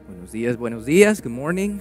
Buenos días, good morning.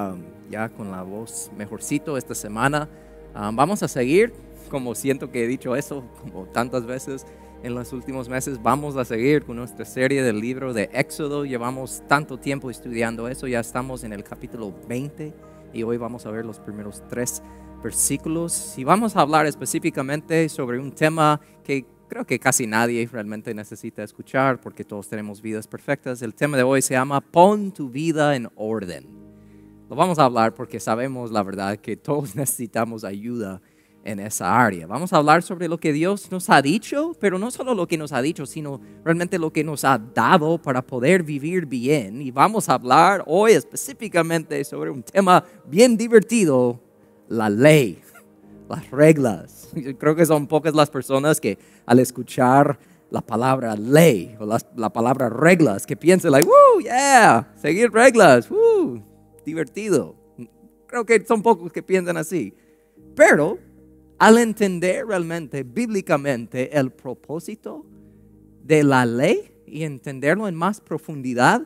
Ya con la voz mejorcito esta semana. Vamos a seguir, como siento que he dicho eso como tantas veces en los últimos meses, vamos a seguir con nuestra serie del libro de Éxodo. Llevamos tanto tiempo estudiando eso, ya estamos en el capítulo 20 y hoy vamos a ver los primeros 3 versículos. Y vamos a hablar específicamente sobre un tema que creo que casi nadie realmente necesita escuchar porque todos tenemos vidas perfectas. El tema de hoy se llama Pon tu vida en orden. Lo vamos a hablar porque sabemos la verdad que todos necesitamos ayuda en esa área. Vamos a hablar sobre lo que Dios nos ha dicho, pero no solo lo que nos ha dicho, sino realmente lo que nos ha dado para poder vivir bien. Y vamos a hablar hoy específicamente sobre un tema bien divertido, la ley, las reglas. Yo creo que son pocas las personas que al escuchar la palabra ley o la palabra reglas que piensan like, woo, yeah, seguir reglas, woo, divertido. Creo que son pocos que piensan así. Pero al entender realmente bíblicamente el propósito de la ley y entenderlo en más profundidad,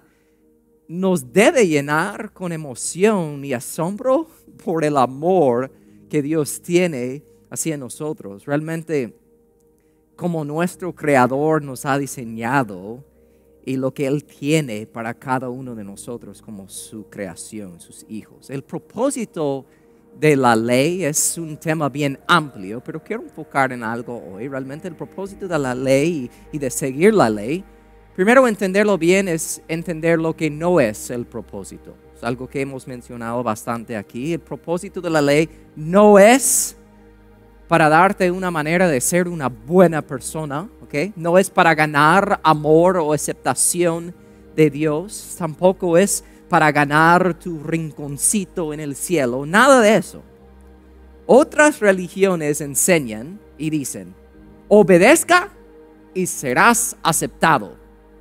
nos debe llenar con emoción y asombro por el amor que Dios tiene hacia nosotros. Realmente, como nuestro Creador nos ha diseñado y lo que Él tiene para cada uno de nosotros como su creación, sus hijos. El propósito de la ley es un tema bien amplio, pero quiero enfocar en algo hoy. Realmente el propósito de la ley y de seguir la ley, primero entenderlo bien es entender lo que no es el propósito. Es algo que hemos mencionado bastante aquí. El propósito de la ley no es para darte una manera de ser una buena persona, ¿ok? No es para ganar amor o aceptación de Dios. Tampoco es para ganar tu rinconcito en el cielo. Nada de eso. Otras religiones enseñan y dicen, obedezca y serás aceptado.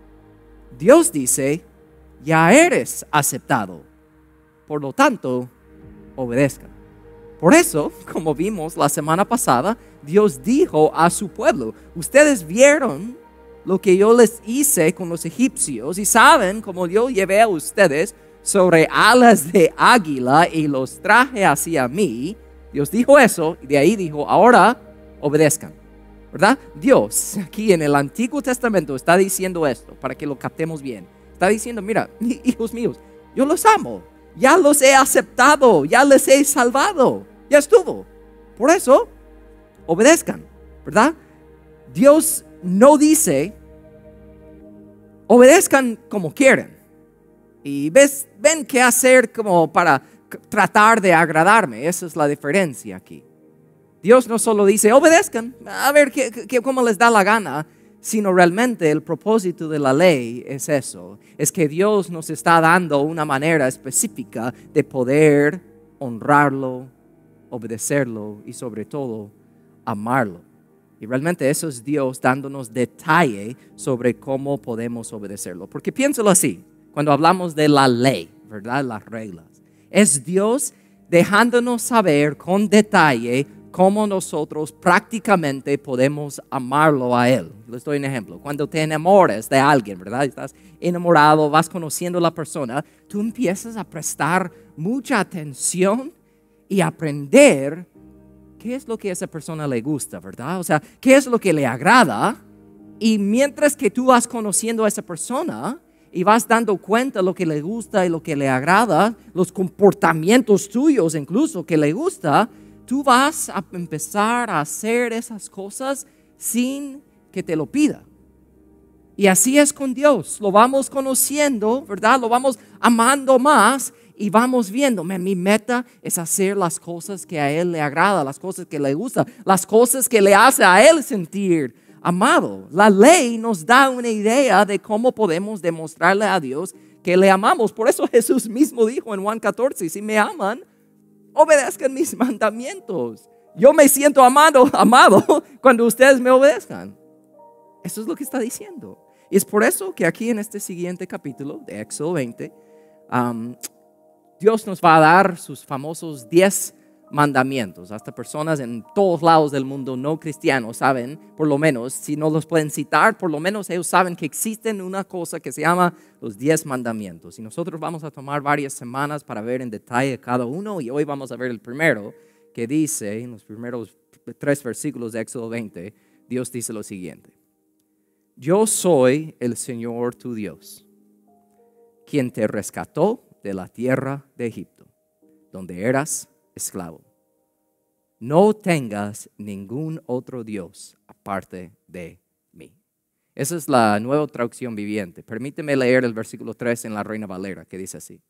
Dios dice, ya eres aceptado. Por lo tanto, obedezca. Por eso, como vimos la semana pasada, Dios dijo a su pueblo, ustedes vieron lo que yo les hice con los egipcios y saben cómo yo llevé a ustedes sobre alas de águila y los traje hacia mí. Dios dijo eso y de ahí dijo, ahora obedezcan. ¿Verdad? Dios aquí en el Antiguo Testamento está diciendo esto para que lo captemos bien. Está diciendo, mira, hijos míos, yo los amo. Ya los he aceptado, ya les he salvado. Ya estuvo. Por eso, obedezcan, ¿verdad? Dios no dice, obedezcan como quieren. Y ven qué hacer como para tratar de agradarme. Esa es la diferencia aquí. Dios no solo dice, obedezcan, a ver cómo les da la gana, sino realmente el propósito de la ley es eso. Es que Dios nos está dando una manera específica de poder honrarlo, obedecerlo y sobre todo amarlo. Y realmente eso es Dios dándonos detalle sobre cómo podemos obedecerlo. Porque piénsalo así, cuando hablamos de la ley, ¿verdad? Las reglas. Es Dios dejándonos saber con detalle cómo nosotros prácticamente podemos amarlo a Él. Les doy un ejemplo. Cuando te enamoras de alguien, ¿verdad? Estás enamorado, vas conociendo a la persona, tú empiezas a prestar mucha atención y aprender qué es lo que a esa persona le gusta, ¿verdad? O sea, qué es lo que le agrada. Y mientras que tú vas conociendo a esa persona y vas dando cuenta de lo que le gusta y lo que le agrada, los comportamientos tuyos incluso que le gusta, tú vas a empezar a hacer esas cosas sin que te lo pida. Y así es con Dios. Lo vamos conociendo, ¿verdad? Lo vamos amando más y vamos viendo. Mi meta es hacer las cosas que a Él le agrada, las cosas que le gusta, las cosas que le hace a Él sentir amado. La ley nos da una idea de cómo podemos demostrarle a Dios que le amamos. Por eso Jesús mismo dijo en Juan 14, si me aman, obedezcan mis mandamientos. Yo me siento amado cuando ustedes me obedezcan. Eso es lo que está diciendo. Y es por eso que aquí en este siguiente capítulo de Éxodo 20, Dios nos va a dar sus famosos 10 mandamientos. Hasta personas en todos lados del mundo no cristianos saben, por lo menos, si no los pueden citar, por lo menos ellos saben que existen una cosa que se llama los 10 mandamientos. Y nosotros vamos a tomar varias semanas para ver en detalle cada uno, y hoy vamos a ver el primero, que dice, en los primeros 3 versículos de Éxodo 20, Dios dice lo siguiente: yo soy el Señor tu Dios, quien te rescató de la tierra de Egipto, donde eras esclavo. No tengas ningún otro Dios aparte de mí. Esa es la Nueva Traducción Viviente. Permíteme leer el versículo 3 en la Reina Valera, que dice así: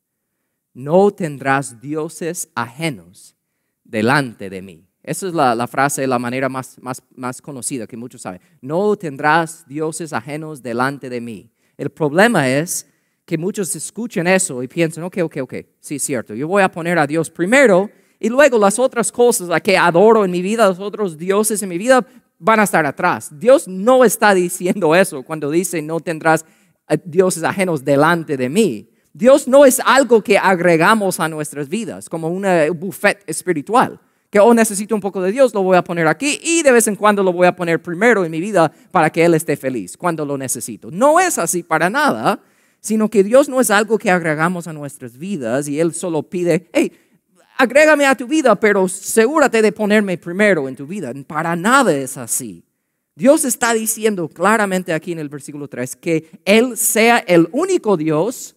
no tendrás dioses ajenos delante de mí. Esa es la frase, la manera más conocida que muchos saben. No tendrás dioses ajenos delante de mí. El problema es que muchos escuchen eso y piensan, ok, sí, es cierto, yo voy a poner a Dios primero y luego las otras cosas a que adoro en mi vida, los otros dioses en mi vida van a estar atrás. Dios no está diciendo eso cuando dice no tendrás dioses ajenos delante de mí. Dios no es algo que agregamos a nuestras vidas como un buffet espiritual. Que necesito un poco de Dios, lo voy a poner aquí y de vez en cuando lo voy a poner primero en mi vida para que Él esté feliz cuando lo necesito. No es así para nada, sino que Dios no es algo que agregamos a nuestras vidas y Él solo pide, hey, agrégame a tu vida, pero asegúrate de ponerme primero en tu vida. Para nada es así. Dios está diciendo claramente aquí en el versículo 3 que Él sea el único Dios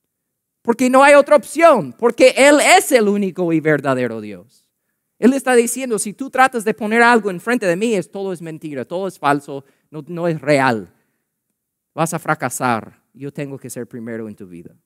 porque no hay otra opción, porque Él es el único y verdadero Dios. Él está diciendo, si tú tratas de poner algo enfrente de mí, todo es mentira, todo es falso, no es real. Vas a fracasar. Yo tengo que ser primero en tu vida.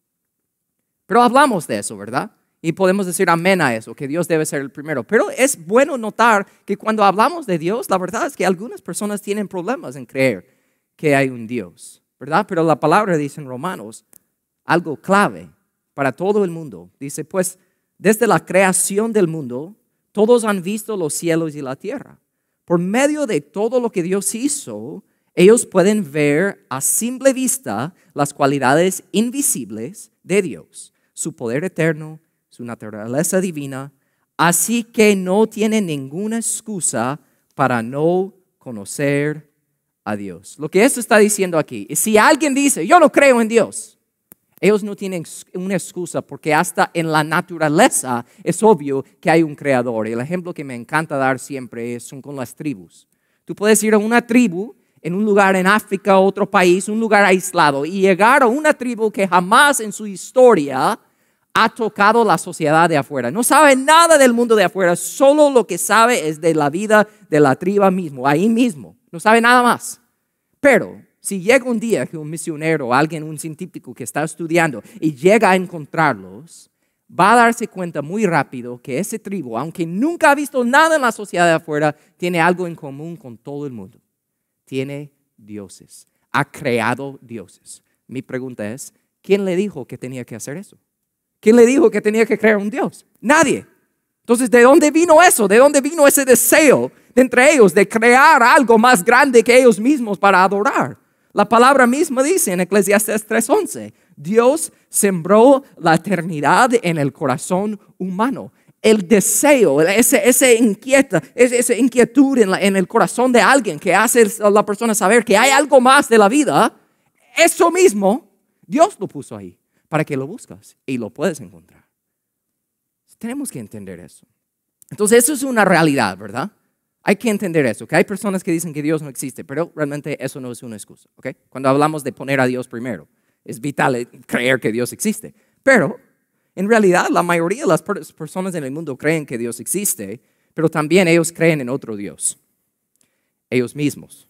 Pero hablamos de eso, ¿verdad? Y podemos decir amén a eso, que Dios debe ser el primero. Pero es bueno notar que cuando hablamos de Dios, la verdad es que algunas personas tienen problemas en creer que hay un Dios, ¿verdad? Pero la palabra dice en Romanos algo clave para todo el mundo. Dice, pues, desde la creación del mundo, todos han visto los cielos y la tierra. Por medio de todo lo que Dios hizo, ellos pueden ver a simple vista las cualidades invisibles de Dios, su poder eterno, su naturaleza divina, así que no tienen ninguna excusa para no conocer a Dios. Lo que esto está diciendo aquí es si alguien dice, yo no creo en Dios, ellos no tienen una excusa porque hasta en la naturaleza es obvio que hay un creador. El ejemplo que me encanta dar siempre son con las tribus. Tú puedes ir a una tribu en un lugar en África, otro país, un lugar aislado y llegar a una tribu que jamás en su historia ha tocado la sociedad de afuera. No sabe nada del mundo de afuera, solo lo que sabe es de la vida de la tribu mismo, ahí mismo. No sabe nada más. Pero si llega un día que un misionero, alguien, un científico que está estudiando y llega a encontrarlos, va a darse cuenta muy rápido que ese tribu, aunque nunca ha visto nada en la sociedad de afuera, tiene algo en común con todo el mundo. Tiene dioses, ha creado dioses. Mi pregunta es, ¿quién le dijo que tenía que hacer eso? ¿Quién le dijo que tenía que crear un Dios? Nadie. Entonces, ¿de dónde vino eso? ¿De dónde vino ese deseo de entre ellos de crear algo más grande que ellos mismos para adorar? La palabra misma dice en Eclesiastés 3:11, Dios sembró la eternidad en el corazón humano. El deseo, esa inquietud en el corazón de alguien que hace a la persona saber que hay algo más de la vida, eso mismo, Dios lo puso ahí para que lo buscas y lo puedes encontrar. Tenemos que entender eso. Entonces, eso es una realidad, ¿verdad? Hay que entender eso, que hay personas que dicen que Dios no existe, pero realmente eso no es una excusa, ¿ok? Cuando hablamos de poner a Dios primero, es vital creer que Dios existe. Pero, en realidad, la mayoría de las personas en el mundo creen que Dios existe, pero también ellos creen en otro Dios, ellos mismos.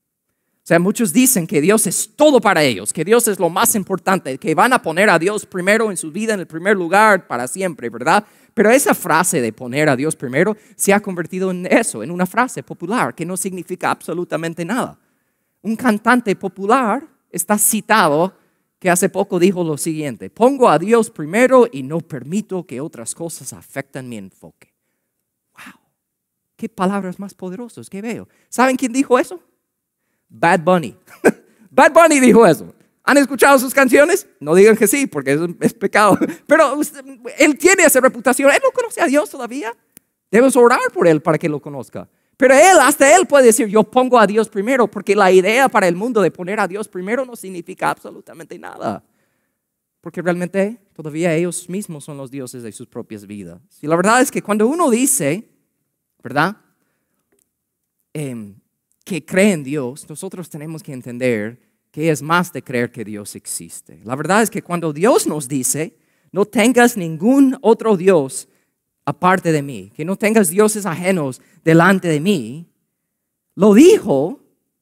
O sea, muchos dicen que Dios es todo para ellos, que Dios es lo más importante, que van a poner a Dios primero en su vida, en el primer lugar para siempre, ¿verdad? Pero esa frase de poner a Dios primero se ha convertido en eso, en una frase popular que no significa absolutamente nada. Un cantante popular está citado que hace poco dijo lo siguiente: pongo a Dios primero y no permito que otras cosas afecten mi enfoque. ¡Wow! ¡Qué palabras más poderosas que veo! ¿Saben quién dijo eso? Bad Bunny. Bad Bunny dijo eso. ¿Han escuchado sus canciones? No digan que sí, porque es pecado. Pero él tiene esa reputación. Él no conoce a Dios todavía. Debes orar por él para que lo conozca. Pero hasta él puede decir, yo pongo a Dios primero, porque la idea para el mundo de poner a Dios primero no significa absolutamente nada. Porque realmente todavía ellos mismos son los dioses de sus propias vidas. Y la verdad es que cuando uno dice, ¿verdad? Que cree en Dios, nosotros tenemos que entender que es más de creer que Dios existe. La verdad es que cuando Dios nos dice, no tengas ningún otro Dios aparte de mí, que no tengas dioses ajenos delante de mí, lo dijo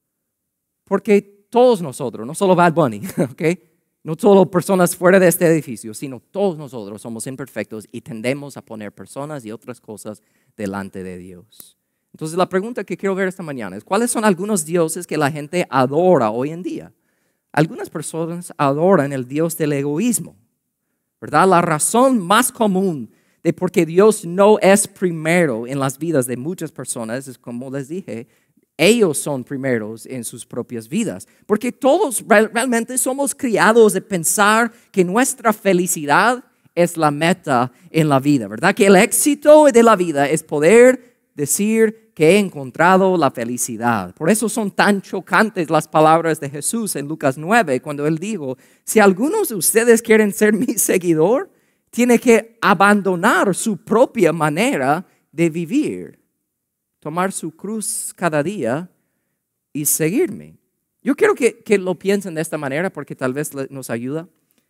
porque todos nosotros, no solo Bad Bunny, ¿ok? No solo personas fuera de este edificio, sino todos nosotros somos imperfectos y tendemos a poner personas y otras cosas delante de Dios. Entonces la pregunta que quiero ver esta mañana es, ¿cuáles son algunos dioses que la gente adora hoy en día? Algunas personas adoran el Dios del egoísmo, ¿verdad? La razón más común de por qué Dios no es primero en las vidas de muchas personas es, como les dije, ellos son primeros en sus propias vidas. Porque todos realmente somos criados de pensar que nuestra felicidad es la meta en la vida, ¿verdad? Que el éxito de la vida es poder decir que he encontrado la felicidad. Por eso son tan chocantes las palabras de Jesús en Lucas 9, cuando Él dijo, si algunos de ustedes quieren ser mi seguidor, tiene que abandonar su propia manera de vivir, tomar su cruz cada día y seguirme. Yo quiero que lo piensen de esta manera porque tal vez nos ayuda.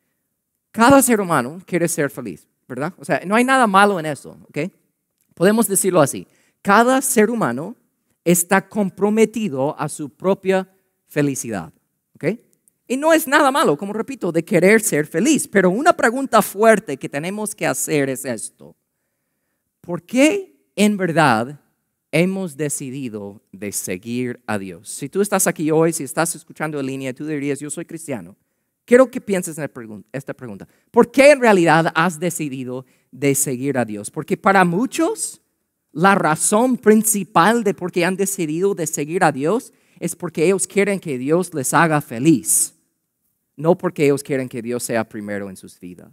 Cada ser humano quiere ser feliz, ¿verdad? O sea, no hay nada malo en eso, ¿ok? Podemos decirlo así. Cada ser humano está comprometido a su propia felicidad, ¿ok? Y no es nada malo, como repito, de querer ser feliz. Pero una pregunta fuerte que tenemos que hacer es esto. ¿Por qué en verdad hemos decidido de seguir a Dios? Si tú estás aquí hoy, si estás escuchando en línea, tú dirías, yo soy cristiano. Quiero que pienses en esta pregunta. ¿Por qué en realidad has decidido de seguir a Dios? Porque para muchos, la razón principal de por qué han decidido de seguir a Dios es porque ellos quieren que Dios les haga feliz, no porque ellos quieren que Dios sea primero en sus vidas.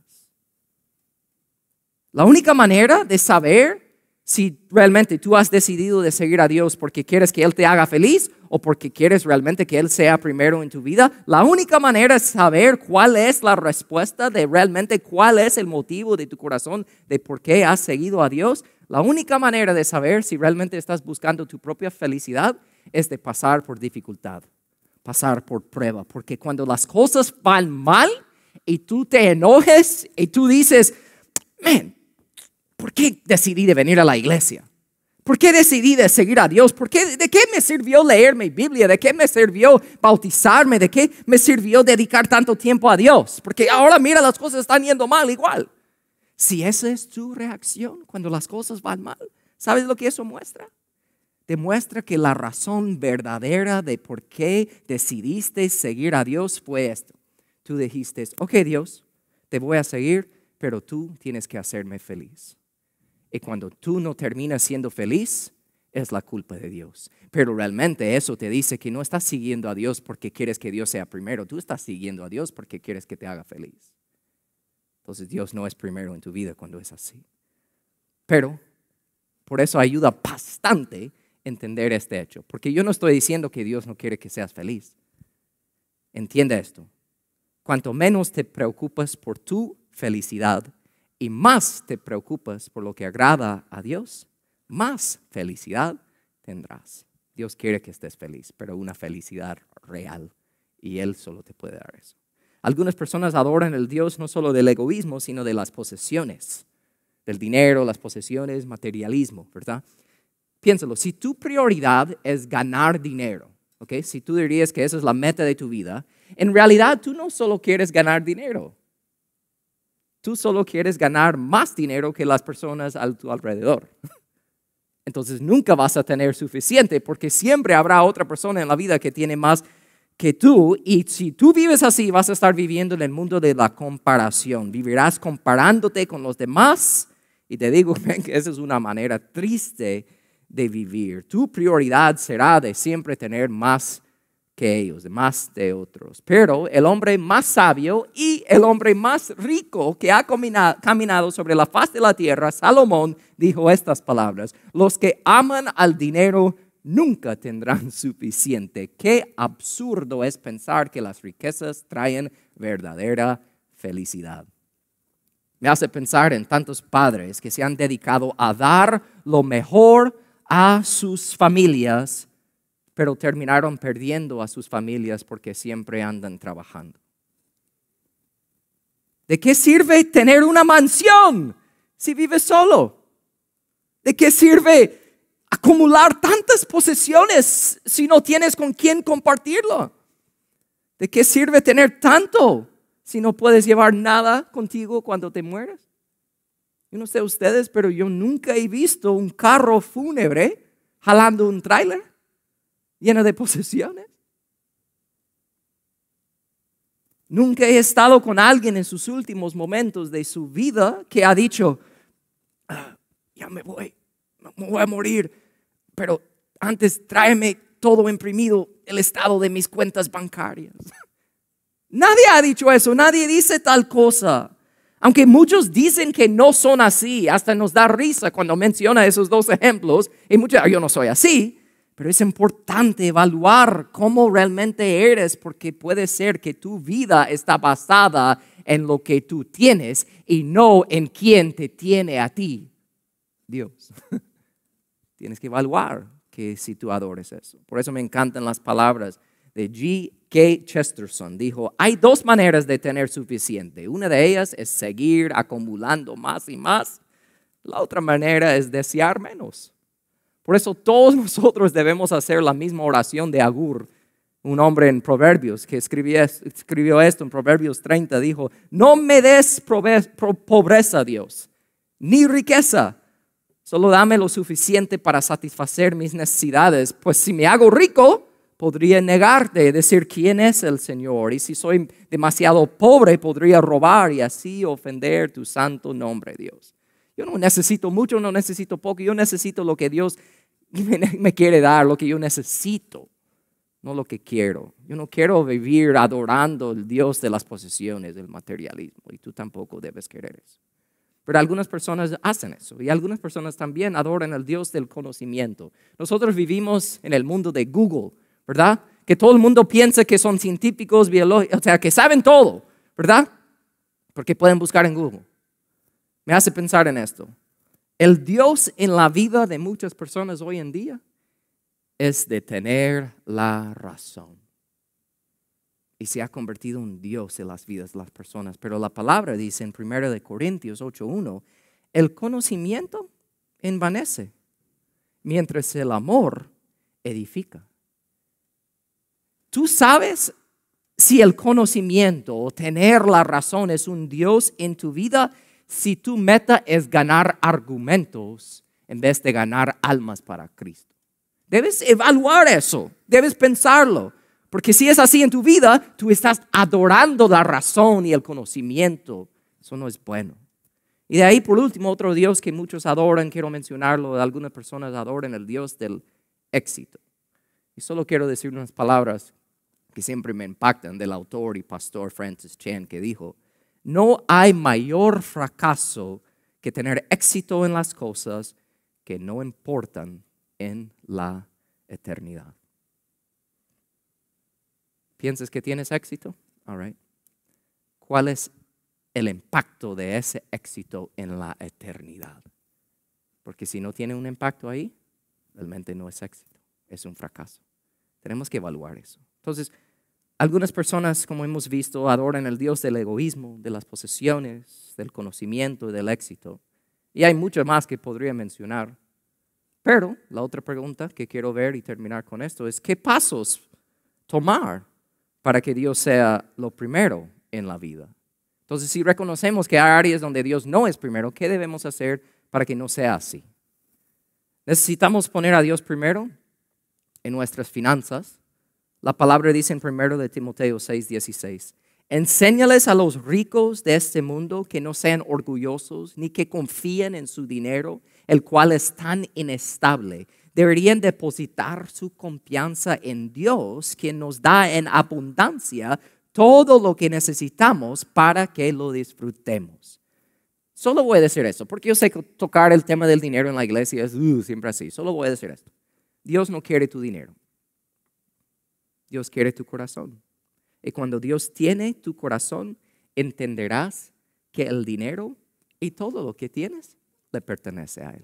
La única manera de saber si realmente tú has decidido de seguir a Dios porque quieres que Él te haga feliz o porque quieres realmente que Él sea primero en tu vida, la única manera es saber cuál es la respuesta de realmente cuál es el motivo de tu corazón de por qué has seguido a Dios. La única manera de saber si realmente estás buscando tu propia felicidad es de pasar por dificultad, pasar por prueba. Porque cuando las cosas van mal y tú te enojes y tú dices, man, ¿por qué decidí de venir a la iglesia? ¿Por qué decidí de seguir a Dios? ¿De qué me sirvió leer mi Biblia? ¿De qué me sirvió bautizarme? ¿De qué me sirvió dedicar tanto tiempo a Dios? Porque ahora mira, las cosas están yendo mal igual. Si esa es tu reacción cuando las cosas van mal, ¿sabes lo que eso muestra? Demuestra que la razón verdadera de por qué decidiste seguir a Dios fue esto. Tú dijiste, ok Dios, te voy a seguir, pero tú tienes que hacerme feliz. Y cuando tú no terminas siendo feliz, es la culpa de Dios. Pero realmente eso te dice que no estás siguiendo a Dios porque quieres que Dios sea primero. Tú estás siguiendo a Dios porque quieres que te haga feliz. Entonces Dios no es primero en tu vida cuando es así. Pero por eso ayuda bastante entender este hecho. Porque yo no estoy diciendo que Dios no quiere que seas feliz. Entiende esto. Cuanto menos te preocupas por tu felicidad y más te preocupas por lo que agrada a Dios, más felicidad tendrás. Dios quiere que estés feliz, pero una felicidad real. Y Él solo te puede dar eso. Algunas personas adoran el Dios no solo del egoísmo, sino de las posesiones, del dinero, las posesiones, materialismo, ¿verdad? Piénsalo, si tu prioridad es ganar dinero, ¿okay? Si tú dirías que esa es la meta de tu vida, en realidad tú no solo quieres ganar dinero, tú solo quieres ganar más dinero que las personas a tu alrededor. Entonces nunca vas a tener suficiente porque siempre habrá otra persona en la vida que tiene más que tú, y si tú vives así, vas a estar viviendo en el mundo de la comparación. Vivirás comparándote con los demás, y te digo que esa es una manera triste de vivir. Tu prioridad será de siempre tener más que ellos, más de otros. Pero el hombre más sabio y el hombre más rico que ha caminado sobre la faz de la tierra, Salomón, dijo estas palabras: los que aman al dinero nunca tendrán suficiente. Qué absurdo es pensar que las riquezas traen verdadera felicidad. Me hace pensar en tantos padres que se han dedicado a dar lo mejor a sus familias, pero terminaron perdiendo a sus familias porque siempre andan trabajando. ¿De qué sirve tener una mansión si vives solo? ¿De qué sirve acumular tantas posesiones si no tienes con quién compartirlo? ¿De qué sirve tener tanto si no puedes llevar nada contigo cuando te mueres? Yo no sé ustedes, pero yo nunca he visto un carro fúnebre jalando un tráiler lleno de posesiones. Nunca he estado con alguien en sus últimos momentos de su vida que ha dicho: ya me voy a morir, pero antes tráeme todo imprimido, el estado de mis cuentas bancarias. Nadie ha dicho eso, nadie dice tal cosa. Aunque muchos dicen que no son así, hasta nos da risa cuando menciona esos dos ejemplos. Y muchos, yo no soy así, pero es importante evaluar cómo realmente eres, porque puede ser que tu vida está basada en lo que tú tienes y no en quién te tiene a ti, Dios. Tienes que evaluar que si tú adores eso. Por eso me encantan las palabras de G.K. Chesterton. Dijo: hay dos maneras de tener suficiente. Una de ellas es seguir acumulando más y más. La otra manera es desear menos. Por eso todos nosotros debemos hacer la misma oración de Agur, un hombre en Proverbios que escribió esto en Proverbios 30. Dijo: no me des pobreza, Dios, ni riqueza. Solo dame lo suficiente para satisfacer mis necesidades, pues si me hago rico, podría negarte, decir quién es el Señor. Y si soy demasiado pobre, podría robar y así ofender tu santo nombre, Dios. Yo no necesito mucho, no necesito poco. Yo necesito lo que Dios me quiere dar, lo que yo necesito, no lo que quiero. Yo no quiero vivir adorando al Dios de las posesiones, del materialismo. Y tú tampoco debes querer eso. Pero algunas personas hacen eso. Y algunas personas también adoran al Dios del conocimiento. Nosotros vivimos en el mundo de Google, ¿verdad? Que todo el mundo piensa que son científicos, biólogos, o sea, que saben todo, ¿verdad? Porque pueden buscar en Google. Me hace pensar en esto. El Dios en la vida de muchas personas hoy en día es de tener la razón. Y se ha convertido en un Dios en las vidas de las personas. Pero la palabra dice en 1 Corintios 8:1, el conocimiento envanece, mientras el amor edifica. ¿Tú sabes si el conocimiento o tener la razón es un Dios en tu vida si tu meta es ganar argumentos en vez de ganar almas para Cristo? Debes evaluar eso, debes pensarlo, porque si es así en tu vida, tú estás adorando la razón y el conocimiento. Eso no es bueno. Y de ahí, por último, otro Dios que muchos adoran, quiero mencionarlo, algunas personas adoran el Dios del éxito. Y solo quiero decir unas palabras que siempre me impactan del autor y pastor Francis Chan, que dijo: no hay mayor fracaso que tener éxito en las cosas que no importan en la eternidad. ¿Piensas que tienes éxito? All right. ¿Cuál es el impacto de ese éxito en la eternidad? Porque si no tiene un impacto ahí, realmente no es éxito, es un fracaso. Tenemos que evaluar eso. Entonces, algunas personas, como hemos visto, adoran al Dios del egoísmo, de las posesiones, del conocimiento y del éxito. Y hay mucho más que podría mencionar. Pero la otra pregunta que quiero ver y terminar con esto es: ¿qué pasos tomar para que Dios sea lo primero en la vida? Entonces, si reconocemos que hay áreas donde Dios no es primero, ¿qué debemos hacer para que no sea así? Necesitamos poner a Dios primero en nuestras finanzas. La palabra dice en 1 de Timoteo 6:16, enséñales a los ricos de este mundo que no sean orgullosos ni que confíen en su dinero, el cual es tan inestable. deberían depositar su confianza en Dios, quien nos da en abundancia todo lo que necesitamos para que lo disfrutemos. Solo voy a decir eso, porque yo sé que tocar el tema del dinero en la iglesia es siempre así. Solo voy a decir esto. Dios no quiere tu dinero. Dios quiere tu corazón. Y cuando Dios tiene tu corazón, entenderás que el dinero y todo lo que tienes le pertenece a Él.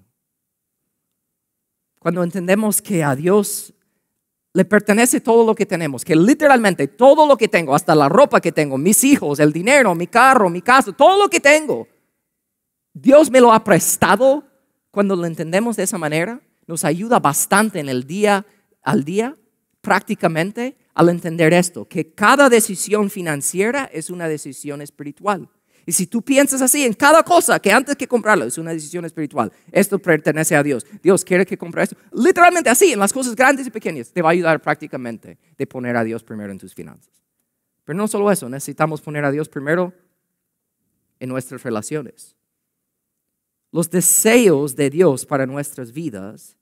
Cuando entendemos que a Dios le pertenece todo lo que tenemos, que literalmente todo lo que tengo, hasta la ropa que tengo, mis hijos, el dinero, mi carro, mi casa, todo lo que tengo, Dios me lo ha prestado. Cuando lo entendemos de esa manera, nos ayuda bastante en el día al día, prácticamente, al entender esto, que cada decisión financiera es una decisión espiritual. Y si tú piensas así en cada cosa, que antes que comprarlo es una decisión espiritual, esto pertenece a Dios, Dios quiere que compre esto, literalmente así, en las cosas grandes y pequeñas, te va a ayudar prácticamente de poner a Dios primero en tus finanzas. Pero no solo eso, necesitamos poner a Dios primero en nuestras relaciones. Los deseos de Dios para nuestras vidas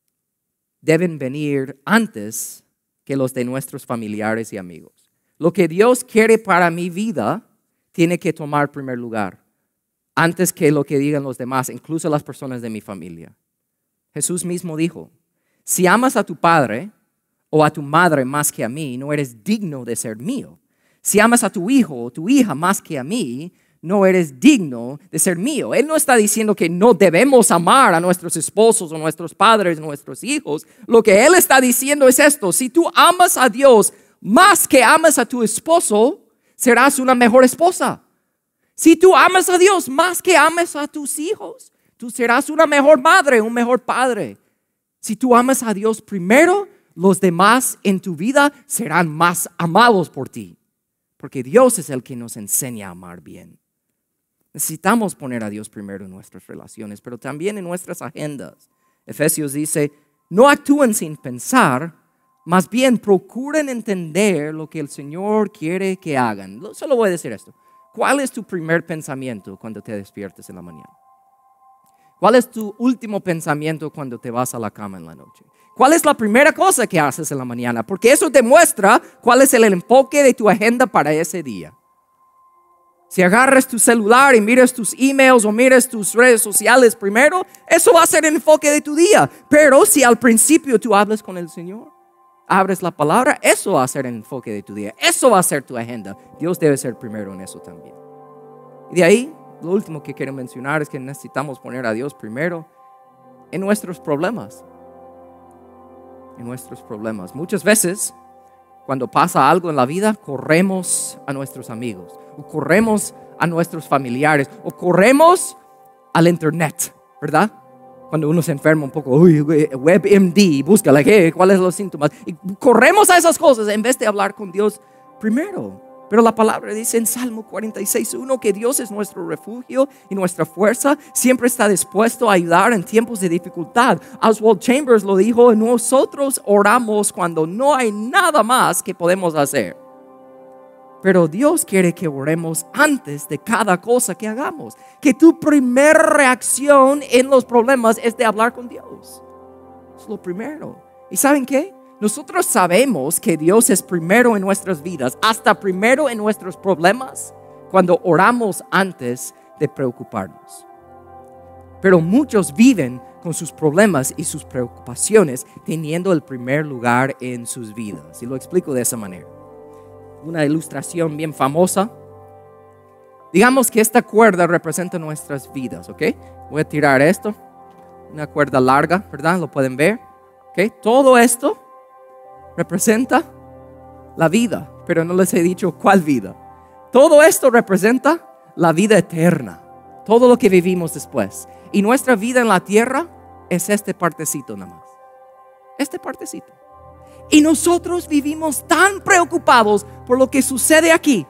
deben venir antes que los de nuestros familiares y amigos. Lo que Dios quiere para mi vida tiene que tomar primer lugar, antes que lo que digan los demás, incluso las personas de mi familia. Jesús mismo dijo, si amas a tu padre o a tu madre más que a mí, no eres digno de ser mío. Si amas a tu hijo o tu hija más que a mí, no eres digno de ser mío. Él no está diciendo que no debemos amar a nuestros esposos o nuestros padres, nuestros hijos. Lo que Él está diciendo es esto: si tú amas a Dios más que amas a tu esposo, serás una mejor esposa. Si tú amas a Dios más que amas a tus hijos, tú serás una mejor madre, un mejor padre. Si tú amas a Dios primero, los demás en tu vida serán más amados por ti, porque Dios es el que nos enseña a amar bien. Necesitamos poner a Dios primero en nuestras relaciones, pero también en nuestras agendas. Efesios dice, no actúen sin pensar, más bien procuren entender lo que el Señor quiere que hagan. Solo voy a decir esto. ¿Cuál es tu primer pensamiento cuando te despiertes en la mañana? ¿Cuál es tu último pensamiento cuando te vas a la cama en la noche? ¿Cuál es la primera cosa que haces en la mañana? Porque eso demuestra cuál es el enfoque de tu agenda para ese día. Si agarras tu celular y miras tus emails o miras tus redes sociales primero, eso va a ser el enfoque de tu día. Pero si al principio tú hablas con el Señor, abres la palabra, eso va a ser el enfoque de tu día. Eso va a ser tu agenda. Dios debe ser primero en eso también. Y de ahí, lo último que quiero mencionar es que necesitamos poner a Dios primero en nuestros problemas. En nuestros problemas. Muchas veces, cuando pasa algo en la vida, corremos a nuestros amigos, o corremos a nuestros familiares, o corremos al internet, ¿verdad? Cuando uno se enferma un poco, WebMD, búscala, ¿cuáles son los síntomas? Y corremos a esas cosas en vez de hablar con Dios primero. Pero la palabra dice en Salmo 46:1 que Dios es nuestro refugio y nuestra fuerza. Siempre está dispuesto a ayudar en tiempos de dificultad. Oswald Chambers lo dijo, nosotros oramos cuando no hay nada más que podemos hacer. Pero Dios quiere que oremos antes de cada cosa que hagamos. Que tu primera reacción en los problemas es de hablar con Dios. Es lo primero. ¿Y saben qué? Nosotros sabemos que Dios es primero en nuestras vidas, hasta primero en nuestros problemas, cuando oramos antes de preocuparnos. Pero muchos viven con sus problemas y sus preocupaciones teniendo el primer lugar en sus vidas. Y lo explico de esa manera. Una ilustración bien famosa. Digamos que esta cuerda representa nuestras vidas, ¿ok? Voy a tirar esto. Una cuerda larga, ¿verdad? Lo pueden ver. ¿Ok? Todo esto representa la vida, pero no les he dicho cuál vida. Todo esto representa la vida eterna, todo lo que vivimos después. Y nuestra vida en la tierra es este partecito nada más. Este partecito. Y nosotros vivimos tan preocupados por lo que sucede aquí,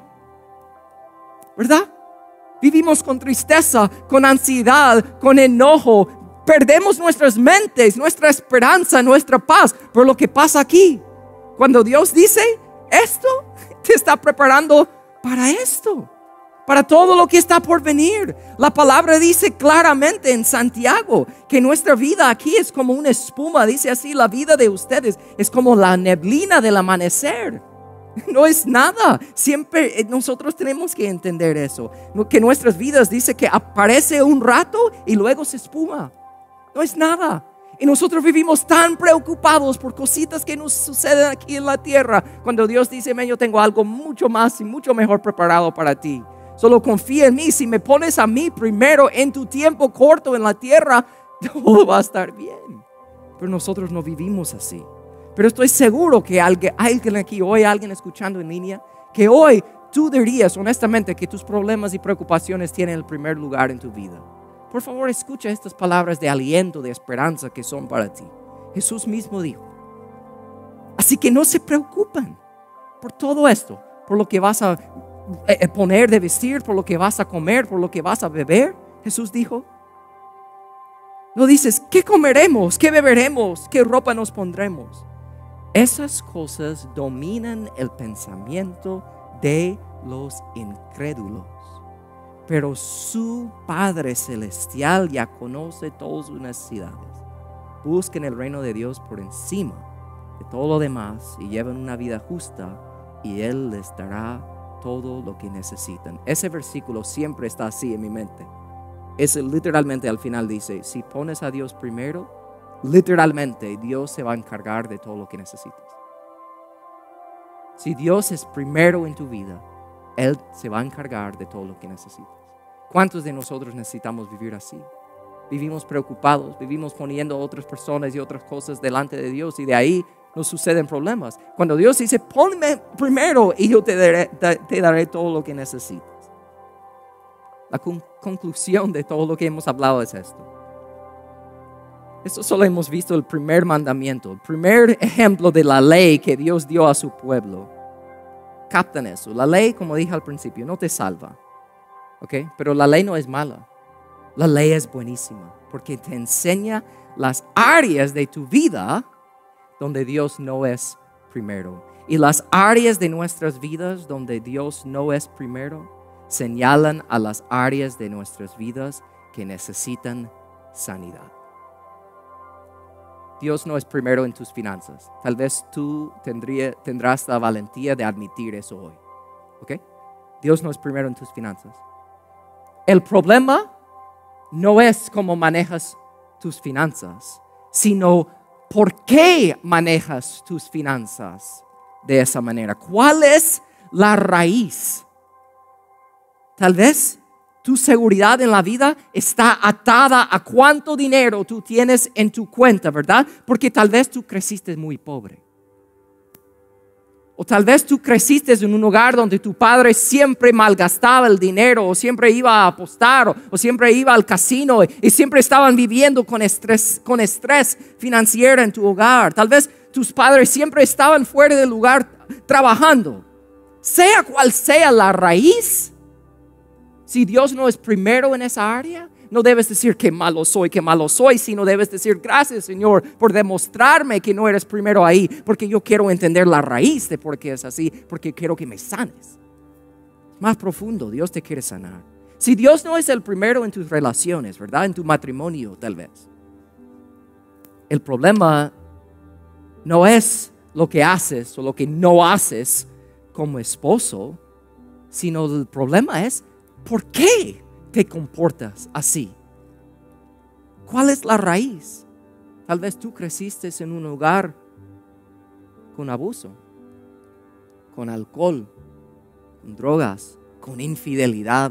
¿verdad? Vivimos con tristeza, con ansiedad, con enojo. Perdemos nuestras mentes, nuestra esperanza, nuestra paz por lo que pasa aquí. Cuando Dios dice, esto te está preparando para esto. para todo lo que está por venir. La palabra dice claramente en Santiago que nuestra vida aquí es como una espuma. Dice así, la vida de ustedes es como la neblina del amanecer. No es nada. Siempre nosotros tenemos que entender eso. Que nuestras vidas dice que aparece un rato y luego se espuma. No es nada. Y nosotros vivimos tan preocupados por cositas que nos suceden aquí en la tierra, cuando Dios dice, yo tengo algo mucho más y mucho mejor preparado para ti. Solo confía en mí. Si me pones a mí primero en tu tiempo corto en la tierra, todo va a estar bien. Pero nosotros no vivimos así. Pero estoy seguro que alguien aquí hoy, alguien escuchando en línea, que hoy tú dirías honestamente que tus problemas y preocupaciones tienen el primer lugar en tu vida. Por favor, escucha estas palabras de aliento, de esperanza que son para ti. Jesús mismo dijo. Así que no se preocupen por todo esto, por lo que vas a poner de vestir, por lo que vas a comer, por lo que vas a beber. Jesús dijo. No dices, ¿qué comeremos? ¿Qué beberemos? ¿Qué ropa nos pondremos? Esas cosas dominan el pensamiento de los incrédulos. Pero su Padre Celestial ya conoce todas sus necesidades. Busquen el reino de Dios por encima de todo lo demás y lleven una vida justa y Él les dará todo lo que necesitan. Ese versículo siempre está así en mi mente. Ese literalmente al final dice, si pones a Dios primero, literalmente Dios se va a encargar de todo lo que necesitas. Si Dios es primero en tu vida, Él se va a encargar de todo lo que necesitas. ¿Cuántos de nosotros necesitamos vivir así? Vivimos preocupados, vivimos poniendo a otras personas y otras cosas delante de Dios y de ahí nos suceden problemas. Cuando Dios dice, ponme primero y yo te daré todo lo que necesitas. La conclusión de todo lo que hemos hablado es esto. Esto solo hemos visto el primer mandamiento, el primer ejemplo de la ley que Dios dio a su pueblo. Captan eso. La ley, como dije al principio, no te salva. ¿Okay? Pero la ley no es mala. La ley es buenísima porque te enseña las áreas de tu vida donde Dios no es primero. Y las áreas de nuestras vidas donde Dios no es primero señalan a las áreas de nuestras vidas que necesitan sanidad. Dios no es primero en tus finanzas. Tal vez tú tendrás la valentía de admitir eso hoy. ¿Okay? Dios no es primero en tus finanzas. El problema no es cómo manejas tus finanzas, sino por qué manejas tus finanzas de esa manera. ¿Cuál es la raíz? Tal vez tu seguridad en la vida está atada a cuánto dinero tú tienes en tu cuenta, ¿verdad? Porque tal vez tú creciste muy pobre. O tal vez tú creciste en un hogar donde tu padre siempre malgastaba el dinero, o siempre iba a apostar, o siempre iba al casino, y siempre estaban viviendo con estrés financiero en tu hogar. Tal vez tus padres siempre estaban fuera del lugar trabajando. Sea cual sea la raíz, si Dios no es primero en esa área, no debes decir qué malo soy, sino debes decir gracias, Señor, por demostrarme que no eres primero ahí, porque yo quiero entender la raíz de por qué es así, porque quiero que me sanes. Más profundo, Dios te quiere sanar. Si Dios no es el primero en tus relaciones, ¿verdad? En tu matrimonio, tal vez. El problema no es lo que haces o lo que no haces como esposo, sino el problema es ¿por qué te comportas así? ¿Cuál es la raíz? Tal vez tú creciste en un hogar con abuso, con alcohol, con drogas, con infidelidad.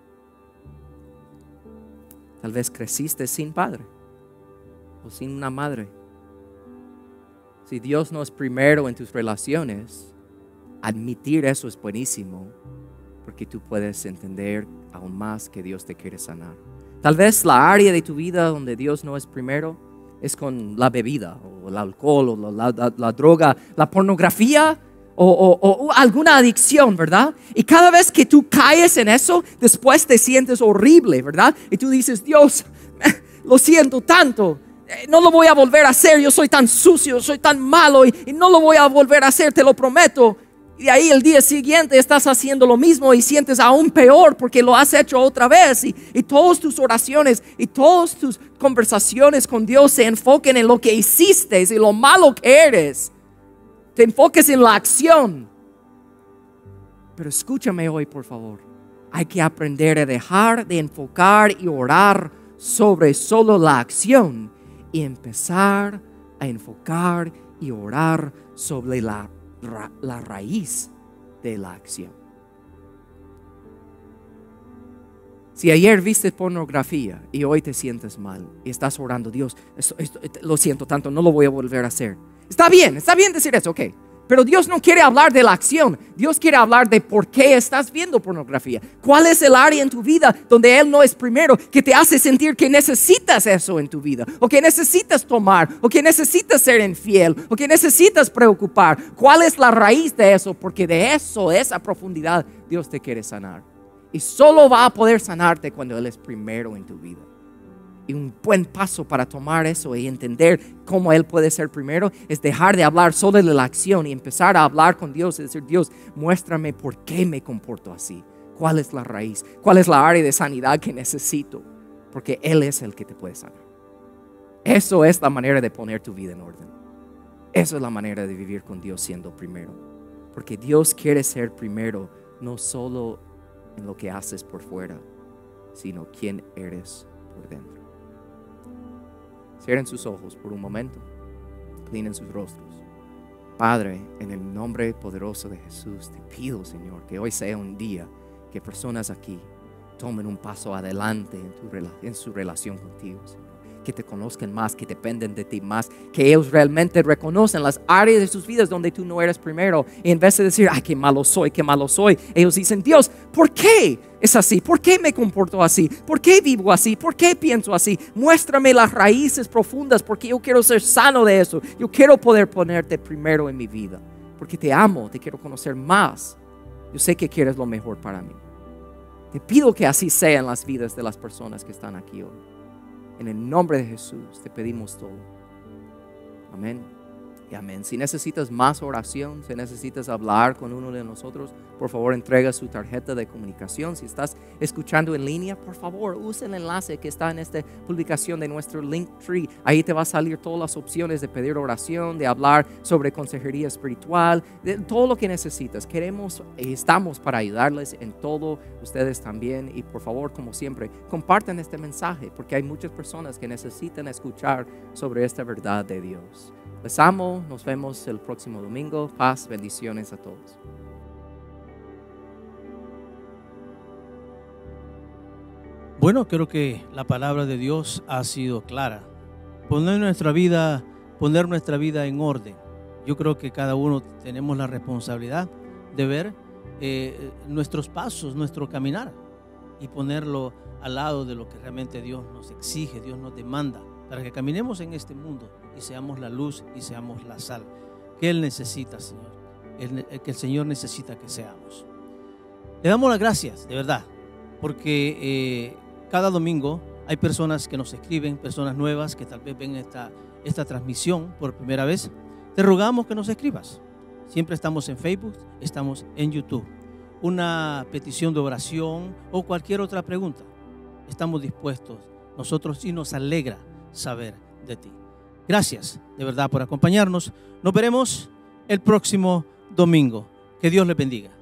Tal vez creciste sin padre o sin una madre. Si Dios no es primero en tus relaciones, admitir eso es buenísimo, porque tú puedes entender aún más que Dios te quiere sanar. Tal vez la área de tu vida donde Dios no es primero es con la bebida, o el alcohol, o la droga, la pornografía, o alguna adicción, ¿verdad? Y cada vez que tú caes en eso, después te sientes horrible, ¿verdad? Y tú dices, Dios, lo siento tanto, no lo voy a volver a hacer, yo soy tan sucio, soy tan malo y no lo voy a volver a hacer, te lo prometo. Y de ahí el día siguiente estás haciendo lo mismo y sientes aún peor porque lo has hecho otra vez. Y todas tus oraciones y todas tus conversaciones con Dios se enfoquen en lo que hiciste y lo malo que eres. Te enfoques en la acción. Pero escúchame hoy, por favor. Hay que aprender a dejar de enfocar y orar sobre solo la acción y empezar a enfocar y orar sobre la raíz de la acción. Si ayer viste pornografía y hoy te sientes mal y estás orando, Dios, esto, lo siento tanto, no lo voy a volver a hacer. Está bien decir eso, ok. Pero Dios no quiere hablar de la acción. Dios quiere hablar de por qué estás viendo pornografía. ¿Cuál es el área en tu vida donde Él no es primero, que te hace sentir que necesitas eso en tu vida? O que necesitas tomar, o que necesitas ser infiel, o que necesitas preocupar. ¿Cuál es la raíz de eso? Porque de eso, esa profundidad, Dios te quiere sanar. Y solo va a poder sanarte cuando Él es primero en tu vida. Y un buen paso para tomar eso y entender cómo Él puede ser primero es dejar de hablar solo de la acción y empezar a hablar con Dios y decir, Dios, muéstrame por qué me comporto así. ¿Cuál es la raíz? ¿Cuál es la área de sanidad que necesito? Porque Él es el que te puede sanar. Eso es la manera de poner tu vida en orden. Eso es la manera de vivir con Dios siendo primero. Porque Dios quiere ser primero, no solo en lo que haces por fuera, sino quién eres por dentro. Cierren sus ojos por un momento. Inclinen sus rostros. Padre, en el nombre poderoso de Jesús, te pido, Señor, que hoy sea un día que personas aquí tomen un paso adelante en su relación contigo, Señor. Que te conozcan más, que dependen de ti más, que ellos realmente reconocen las áreas de sus vidas donde tú no eres primero. Y en vez de decir, ay, qué malo soy, ellos dicen, Dios, ¿por qué es así? ¿Por qué me comporto así? ¿Por qué vivo así? ¿Por qué pienso así? Muéstrame las raíces profundas, porque yo quiero ser sano de eso. Yo quiero poder ponerte primero en mi vida, porque te amo, te quiero conocer más. Yo sé que quieres lo mejor para mí. Te pido que así sea en las vidas de las personas que están aquí hoy. En el nombre de Jesús te pedimos todo. Amén y amén. Si necesitas más oración, si necesitas hablar con uno de nosotros, por favor entrega su tarjeta de comunicación. Si estás escuchando en línea, por favor usa el enlace que está en esta publicación de nuestro Linktree. Ahí te va a salir todas las opciones de pedir oración, de hablar sobre consejería espiritual, de todo lo que necesitas. Queremos y estamos para ayudarles en todo, ustedes también. Y por favor, como siempre, compartan este mensaje, porque hay muchas personas que necesitan escuchar sobre esta verdad de Dios. Les amo, nos vemos el próximo domingo. Paz, bendiciones a todos. Bueno, creo que la palabra de Dios ha sido clara. Poner nuestra vida en orden. Yo creo que cada uno tenemos la responsabilidad de ver nuestros pasos, nuestro caminar, y ponerlo al lado de lo que realmente Dios nos exige, Dios nos demanda, para que caminemos en este mundo y seamos la luz y seamos la sal que Él necesita, Señor, que el Señor necesita que seamos. Le damos las gracias, de verdad, porque cada domingo hay personas que nos escriben, personas nuevas que tal vez ven esta transmisión por primera vez. Te rogamos que nos escribas. Siempre estamos en Facebook, estamos en YouTube. Una petición de oración o cualquier otra pregunta, estamos dispuestos nosotros, y nos alegra saber de ti. Gracias de verdad por acompañarnos. Nos veremos el próximo domingo. Que Dios les bendiga.